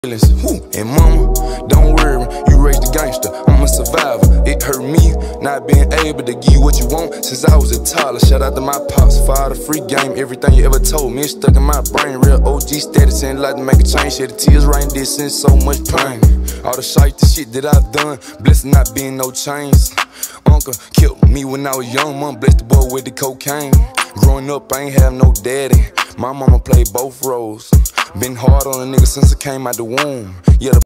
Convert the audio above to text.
And mama, don't worry, you raised a gangster, I'm a survivor. It hurt me not being able to give you what you want since I was a toddler. Shout out to my pops for all the free game, everything you ever told me, it's stuck in my brain. Real OG status and like to make a change, shed the tears right in this and so much pain. All the shite, the shit that I've done, blessed not being no chains. Uncle killed me when I was young, mom blessed the boy with the cocaine. Growing up, I ain't have no daddy, my mama played both roles. Been hard on a nigga since I came out the womb. Yeah,